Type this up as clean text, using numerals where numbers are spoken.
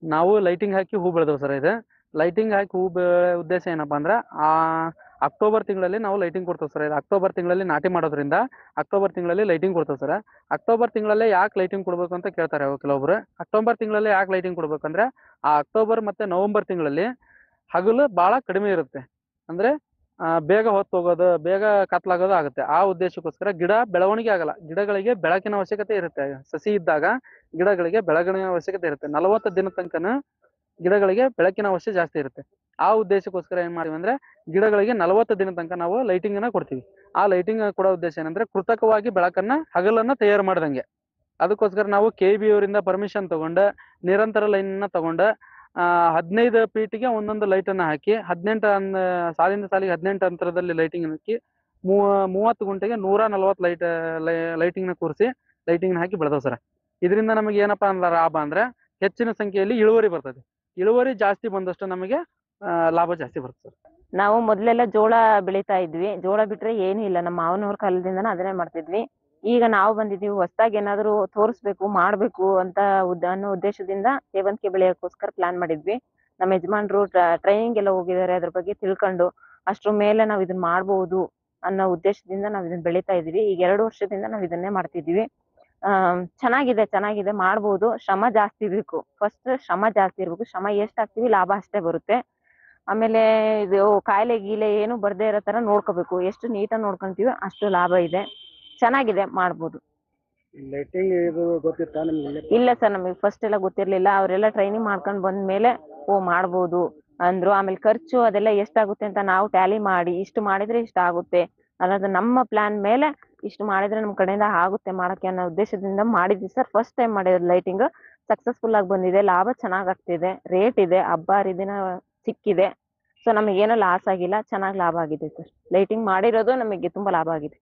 ನಾವು ಲೈಟಿಂಗ್ ಹಾಕಿ ಹೂ ಬೆಳೆದವು ಸರ್. ಇದು ಲೈಟಿಂಗ್ ಹಾಕಿ ಹೂ ಉದ್ದೇಶ ಏನಪ್ಪಾ ಅಂದ್ರೆ ಆ ಅಕ್ಟೋಬರ್ ತಿಂಗಳಲ್ಲಿ ನಾವು ಲೈಟಿಂಗ್ ಕೊಡ್ತೇವೆ ಸರ್. ಇದು ಅಕ್ಟೋಬರ್ ತಿಂಗಳಲ್ಲಿ ನಾಟಿ ಮಾಡೋದ್ರಿಂದ ಅಕ್ಟೋಬರ್ ತಿಂಗಳಲ್ಲಿ ಲೈಟಿಂಗ್ ಕೊಡ್ತೇವೆ ಸರ್. ಅಕ್ಟೋಬರ್ ತಿಂಗಳಲ್ಲೇ ಯಾಕೆ ಲೈಟಿಂಗ್ ಕೊಡ್ಬೇಕು ಅಂತ ಕೇಳ್ತಾರೆ ಕೆಲವೊಬ್ರು. ಅಕ್ಟೋಬರ್ ತಿಂಗಳಲ್ಲಿ ಯಾಕೆ ಲೈಟಿಂಗ್ ಕೊಡ್ಬೇಕಂದ್ರೆ ಆ ಅಕ್ಟೋಬರ್ ಮತ್ತೆ ನವೆಂಬರ್ ತಿಂಗಳಲ್ಲಿ ಹಗಲು ಬಹಳ ಕಡಿಮೆ ಇರುತ್ತೆ. ಅಂದ್ರೆ ಬೇಗ ಹೊತ್ತು ಹೋಗೋದು, ಬೇಗ ಕತ್ಲಾಗೋದು ಆಗುತ್ತೆ. ಆ ಉದ್ದೇಶಕ್ಕೋಸ್ಕರ ಗಿಡ ಬೆಳವಣಿಗೆ ಆಗಲ್ಲ. ಗಿಡಗಳಿಗೆ ಬೆಳಕಿನ ಅವಶ್ಯಕತೆ ಇರುತ್ತೆ. ಸಸಿ ಇದ್ದಾಗ ಗಿಡಗಳಿಗೆ ಬೆಳಕಿನ ಅವಶ್ಯಕತೆ ಇರುತ್ತೆ. 40 ದಿನ ತನಕನ ಗಿಡಗಳಿಗೆ ಬೆಳಕಿನ ಅವಶ್ಯ ಜಾಸ್ತಿ ಇರುತ್ತೆ. ಆ ಉದ್ದೇಶಕ್ಕೋಸ್ಕರ ಏನ್ ಮಾಡ್ತೀವಿ ಅಂದ್ರೆ ಗಿಡಗಳಿಗೆ 40 ದಿನ ತನಕ ನಾವು ಲೈಟಿಂಗ್ ಅನ್ನ ಕೊಡ್ತೀವಿ. ಆ ಲೈಟಿಂಗ್ ಕೊಡೋ ಉದ್ದೇಶ ಏನಂದ್ರೆ ಕೃತಕವಾಗಿ ಬೆಳಕನ್ನ ಹಗಲನ್ನ ತಯಾರು ಮಾಡ್ದಂಗೆ. ಅದಕ್ಕೋಸ್ಕರ ನಾವು KBI ಅವರಿಂದ ಪರ್ಮಿಷನ್ ತಗೊಂಡ ನಿರಂತರ ಲೈನ್ ಅನ್ನ ತಗೊಂಡ 15 ಫೀಟ್ಗೆ ಒಂದೊಂದು ಲೈಟ್ ಅನ್ನ ಹಾಕಿ 18 ಸಾಲಿಂದ ಸಾಲಿಗೆ 18 ಅಂತರದಲ್ಲಿ ಲೈಟಿಂಗ್ ಹಾಕಿ 30 ಗುಂಟೆಗೆ 140 ಲೈಟಿಂಗ್ ನ ಕೂರಿಸಿ ಲೈಟಿಂಗ್ ಹಾಕಿ ಬೆಳೆದವ್ ಸರ್. ಇದರಿಂದ ನಮಗೆ ಏನಪ್ಪಾ ಅಂದ್ರೆ ಲಾಭ ಅಂದ್ರೆ ಹೆಚ್ಚಿನ ಸಂಖ್ಯೆಯಲ್ಲಿ ಇಳುವರಿ ಬರ್ತದೆ. ಇಳುವರಿ ಜಾಸ್ತಿ ಬಂದಷ್ಟು ನಮಗೆ ಲಾಭ ಜಾಸ್ತಿ ಬರುತ್ತೆ ಸರ್. ನಾವು ಮೊದ್ಲೆಲ್ಲ ಜೋಳ ಬೆಳಿತಾ ಇದ್ವಿ. ಜೋಳ ಬಿಟ್ರೆ ಏನು ಇಲ್ಲ, ನಮ್ಮ ಮಾವನವ್ರ ಕಾಲದಿಂದನ ಅದನ್ನೇ ಮಾಡ್ತಿದ್ವಿ. ಈಗ ನಾವು ಬಂದಿದೀವಿ ಹೊಸದಾಗಿ ಏನಾದ್ರು ತೋರಿಸ್ಬೇಕು ಮಾಡ್ಬೇಕು ಅಂತ ಅನ್ನೋ ಉದ್ದೇಶದಿಂದ ಸೇವಂತಿಗೆ ಬೆಳೆಯೋಕ್ಕೋಸ್ಕರ ಪ್ಲಾನ್ ಮಾಡಿದ್ವಿ. ನಮ್ಮ ಯಜಮಾನ್ರು ಟ್ರೈನಿಂಗ್ ಎಲ್ಲ ಹೋಗಿದ್ದಾರೆ, ಅದ್ರ ಬಗ್ಗೆ ತಿಳ್ಕೊಂಡು ಅಷ್ಟ್ರ ಮೇಲೆ ನಾವ್ ಇದನ್ನ ಮಾಡ್ಬೋದು ಅನ್ನೋ ಉದ್ದೇಶದಿಂದ ನಾವ್ ಇದನ್ನ ಬೆಳಿತಾ ಇದೀವಿ. ಈಗ 2 ವರ್ಷದಿಂದ ನಾವ್ ಇದನ್ನೇ ಮಾಡ್ತಿದೀವಿ. ಚೆನ್ನಾಗಿದೆ ಮಾಡ್ಬೋದು. ಶ್ರಮ ಜಾಸ್ತಿ ಬೇಕು. ಫಸ್ಟ್ ಶ್ರಮ ಜಾಸ್ತಿ ಇರ್ಬೇಕು. ಶ್ರಮ ಎಷ್ಟ್ ಹಾಕ್ತಿವಿ ಲಾಭ ಅಷ್ಟೇ ಬರುತ್ತೆ. ಆಮೇಲೆ ಇದು ಕಾಯಿಲೆ ಗೀಲೆ ಏನು ಬರ್ದೇ ಇರೋ ತರ ನೋಡ್ಕೋಬೇಕು. ಎಷ್ಟು ನೀಟಾಗಿ ನೋಡ್ಕೊಂತೀವಿ ಅಷ್ಟು ಲಾಭ ಇದೆ. ಚೆನ್ನಾಗಿದೆ, ಮಾಡ್ಬೋದು. ಲೈಟಿಂಗ್ ಇದು ಗೊತ್ತಿತ್ತಾ ನಿಮ್ಗೆ? ಇಲ್ಲ ಸರ್, ನಮಗೆ ಫಸ್ಟ್ ಎಲ್ಲ ಗೊತ್ತಿರ್ಲಿಲ್ಲ. ಅವರೆಲ್ಲ ಟ್ರೈನಿಂಗ್ ಮಾಡ್ಕೊಂಡ್ ಬಂದ್ಮೇಲೆ ಮಾಡ್ಬೋದು ಅಂದ್ರು. ಆಮೇಲೆ ಖರ್ಚು ಅದೆಲ್ಲ ಎಷ್ಟಾಗುತ್ತೆ ಅಂತ ನಾವು ಟ್ಯಾಲಿ ಮಾಡಿ ಇಷ್ಟು ಮಾಡಿದ್ರೆ ಇಷ್ಟ ಆಗುತ್ತೆ ಅನ್ನೋದು ನಮ್ಮ ಪ್ಲಾನ್ ಮೇಲೆ ಇಷ್ಟು ಮಾಡಿದ್ರೆ ನಮ್ ಕಡೆಯಿಂದ ಆಗುತ್ತೆ ಮಾಡಕ್ಕೆ ಅನ್ನೋ ಉದ್ದೇಶದಿಂದ ಮಾಡಿದ್ವಿ ಸರ್. ಫಸ್ಟ್ ಟೈಮ್ ಮಾಡಿರೋದು ಲೈಟಿಂಗ್. ಸಕ್ಸಸ್ಫುಲ್ ಆಗಿ ಬಂದಿದೆ. ಲಾಭ ಚೆನ್ನಾಗ್ ಆಗ್ತಿದೆ. ರೇಟ್ ಇದೆ. ಹಬ್ಬ ಹರಿದಿನ ಸಿಕ್ಕಿದೆ. ಸೊ ನಮಗೇನೋ ಲಾಸ್ ಆಗಿಲ್ಲ, ಚೆನ್ನಾಗಿ ಲಾಭ ಆಗಿದೆ ಸರ್. ಲೈಟಿಂಗ್ ಮಾಡಿರೋದು ನಮಗೆ ತುಂಬಾ ಲಾಭ ಆಗಿದೆ.